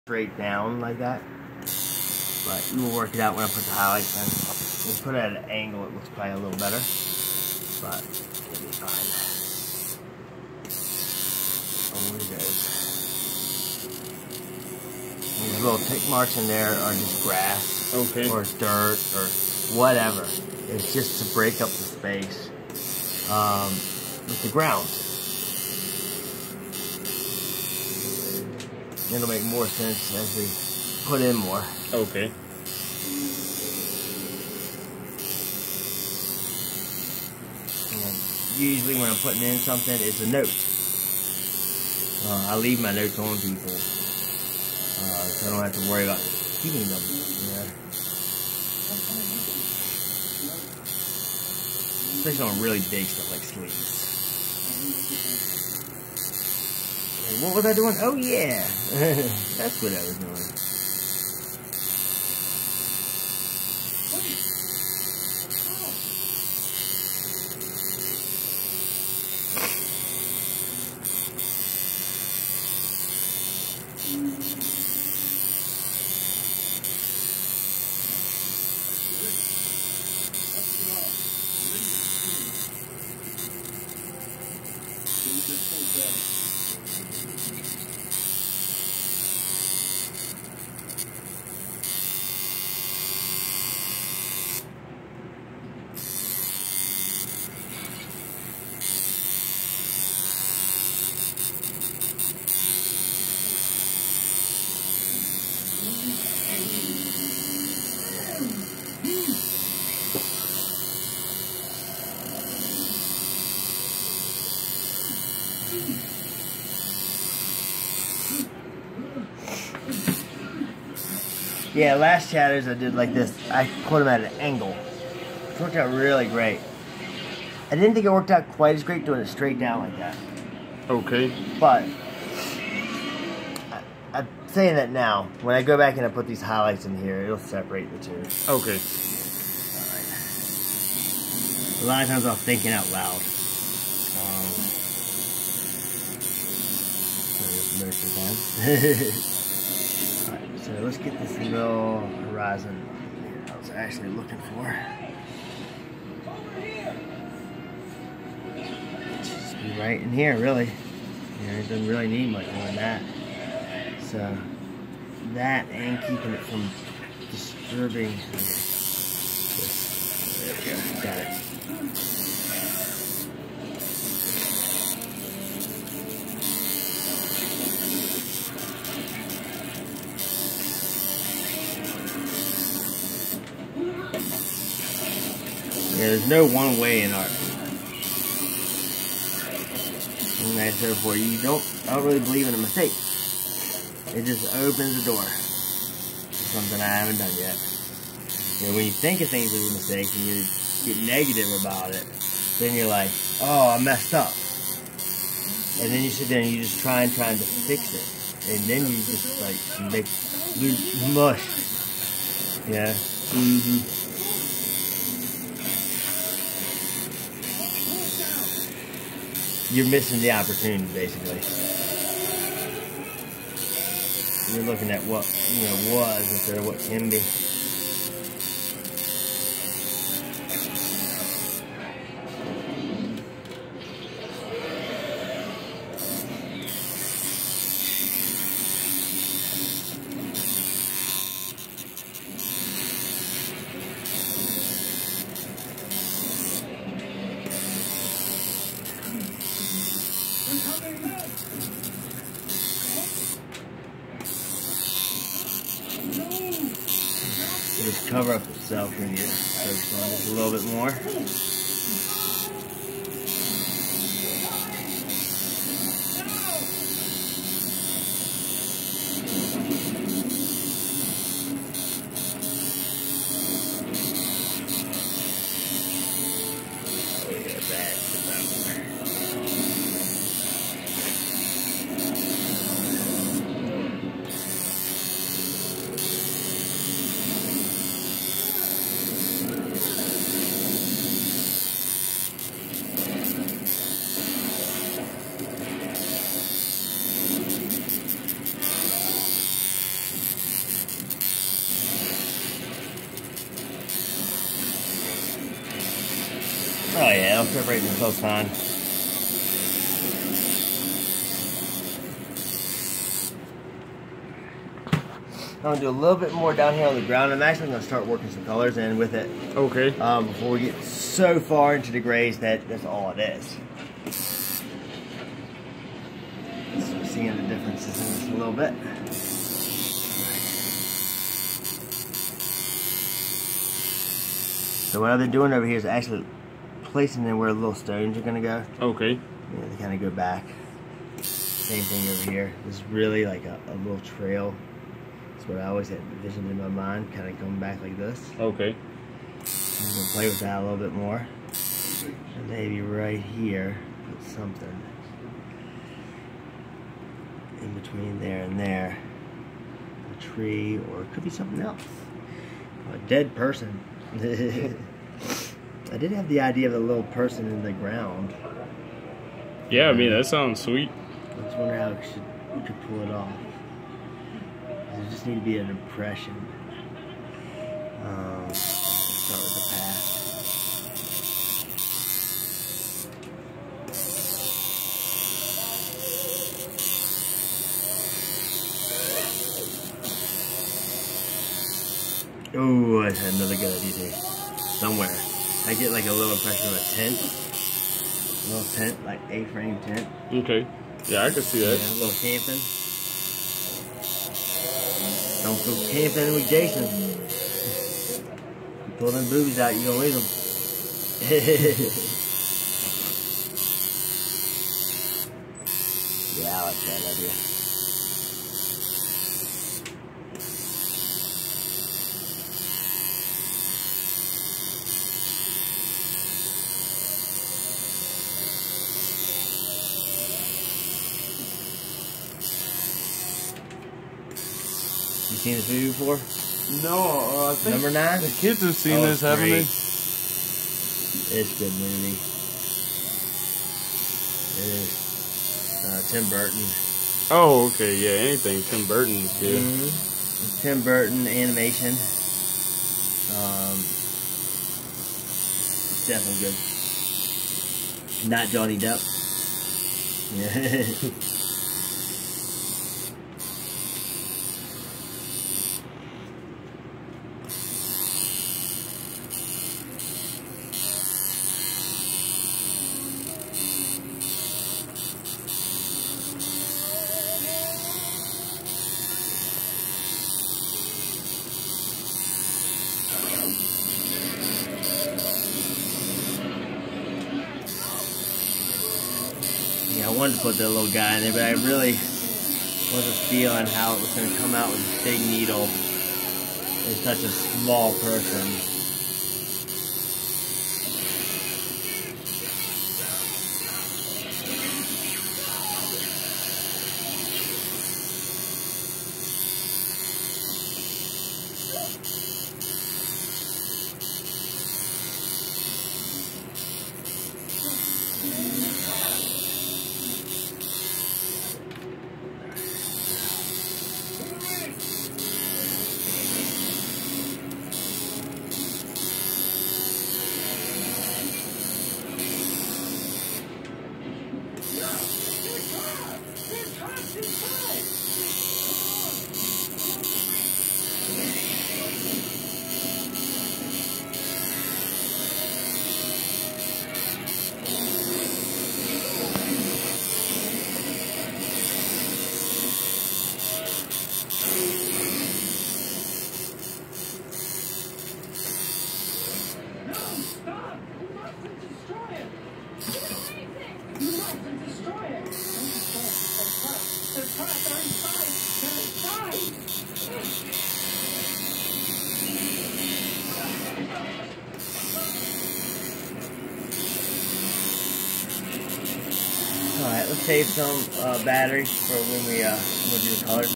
straight down like that. But we'll work it out when I put the highlights in. We'll put it at an angle, it looks probably a little better. But it'll be fine. Always is. These little tick marks in there are just grass, okay, or dirt, or whatever. It's just to break up the space with the ground. It'll make more sense as we put in more. Okay. And usually when I'm putting in something, it's a note. I leave my notes on people, so I don't have to worry about keeping them. Yeah. Especially on really big stuff like sleeves. What was I doing? Oh yeah, that's what I was doing. Yeah, last shadows I did like this. I put them at an angle. It worked out really great. I didn't think it worked out quite as great doing it straight down like that. Okay. But I'm saying that now. When I go back and I put these highlights in here, it'll separate the two. Okay. Alright. A lot of times I'm thinking out loud. Most of the time. Alright, so let's get this little horizon I was actually looking for. Just be right in here, really. It doesn't really need much more than that. So, that and keeping it from disturbing. There we go, got it. Yeah, there's no one way in art. And like I said before, I don't really believe in a mistake. It just opens the door to something I haven't done yet. You know, when you think of things as a mistake and you get negative about it, then you're like, oh, I messed up. And then you sit there and you just trying to fix it. And then you just like lose mush. Yeah. Mm-hmm. You're missing the opportunity, basically. You're looking at what, was instead of what can be. Just cover up itself when you focus on this a little bit more. Oh yeah, it'll separate themselves fine. I'm gonna do a little bit more down here on the ground. I'm actually gonna start working some colors in with it. Okay. Before we get so far into the grays that that's all it is. So we're seeing the differences in this a little bit. So what I've been doing over here is actually placing in where the little stones are gonna go. Okay. Yeah, they kind of go back. Same thing over here. This is really like a little trail. That's what I always had envisioned in my mind, kind of going back like this. Okay. I'm gonna play with that a little bit more. And maybe right here, put something in between there and there. A tree, or it could be something else. A dead person. I did have the idea of a little person in the ground. Yeah, I mean, that sounds sweet. I just wonder how we could pull it off. There just need to be an impression. Start with the path. Oh, I had another good idea there. Somewhere. I get like a little impression of a tent. A little tent, like A-frame tent. Okay. Yeah, I can see that. Yeah, a little camping. Don't go camping with Jason. You pull them boobies out, you're gonna lose them. Yeah, I like that idea. You seen this movie before? No, I think Number 9? the kids have seen this, haven't great. they? It's a good movie. It is. Tim Burton. Oh, okay, yeah, anything Tim Burton's good. It's Tim Burton animation. It's definitely good. Not Johnny Depp. Yeah. Yeah, I wanted to put that little guy in there, but I really wasn't feeling how it was going to come out with this big needle in such a small person. Alright, let's save some battery for when we do the colors.